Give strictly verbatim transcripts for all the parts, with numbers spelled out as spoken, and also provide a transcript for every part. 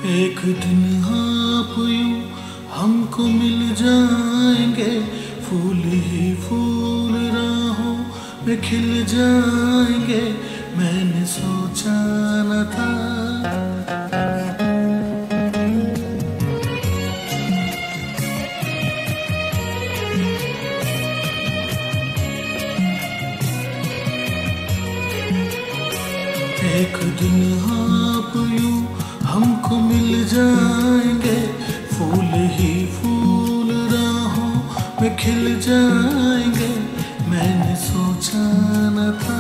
एक दिन आप यूं हमको मिल जाएंगे, फूल ही फूल राहों में खिल जाएंगे, मैंने सोचा न था। एक दिन आप यूं हमको मिल जाएंगे, फूल ही फूल राहों में खिल जाएंगे, मैंने सोचा न था।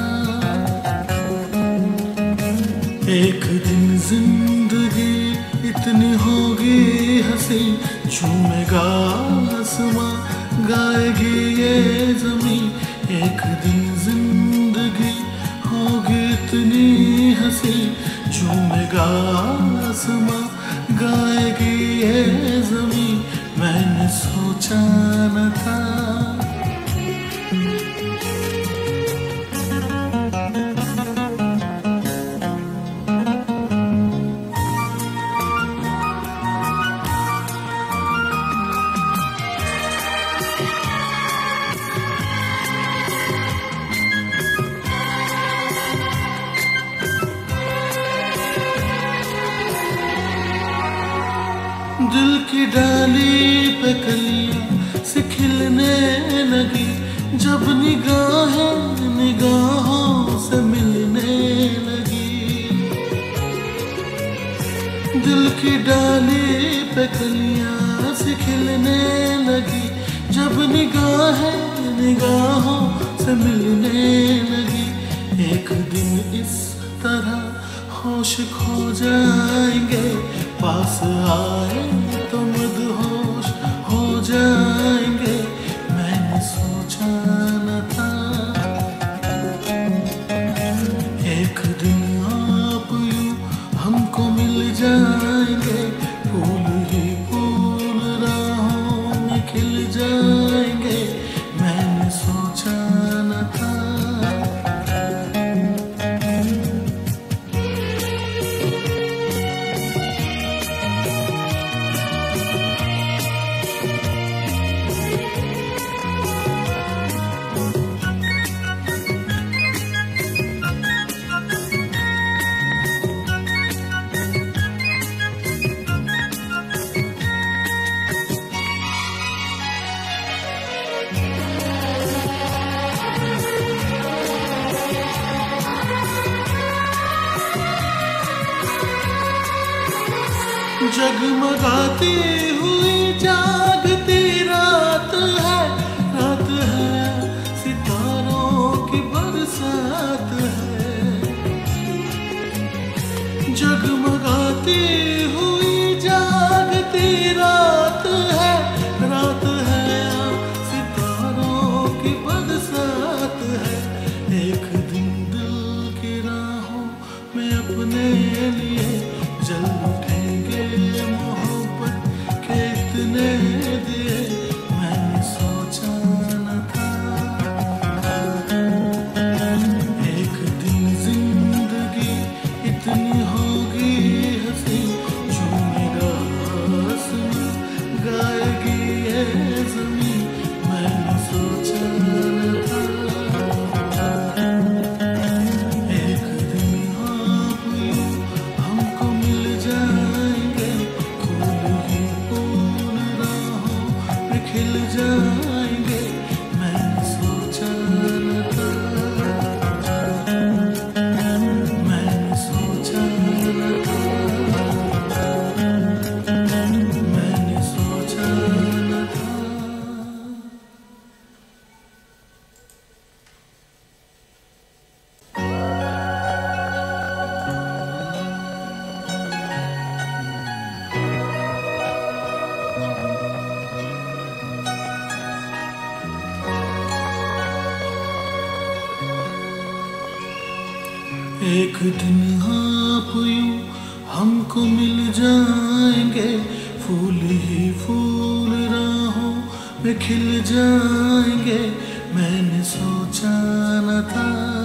एक दिन जिंदगी इतनी होगी हंसी, झूमेगा आसमां गाएगी ये ज़मीं। एक दिन जिंदगी होगी इतनी हंसी, झूमेगा आसमां गाएगी ये ज़मीं, मैंने सोचा न था। दिल की डाली पे कलियां से खिलने लगी, जब निगाहें निगाहों से मिलने लगी। दिल की डाली पे कलियां से खिलने लगी, जब निगाहें निगाहों से मिलने लगी। एक दिन इस तरह होश खो जाएंगे, पास आए तो मदहोश हो जाएंगे, मैंने सोचा न था। एक दिन आप यूं हमको मिल जाएंगे, फूल ही फूल राहों में खिल जाएंगे, मैंने सोचा न था। जगमगाती हुई जागती रात है, रात है सितारों की बरसात है। जगमगाती हुई जागती रात है, रात है सितारों की बरसात है। एक दिन दिल की राहों में अपने लिए जल उठेंगे मोहब्बत के इतने दिए, मैंने सोचा न था। एक दिन जिंदगी इतनी होगी हंसी, झूमेगा आसमां गाएगी ये ज़मीं, मैंने सोचा न था। एक दिन आप यूं हमको मिल जाएंगे, फूल ही फूल राहों में खिल जाएंगे, मैंने सोचा न था। मैंने सोचा न था। मैंने सोचा न था। एक दिन आप यूं हमको मिल जाएंगे, फूल ही फूल राहों में खिल जाएंगे, मैंने सोचा न था।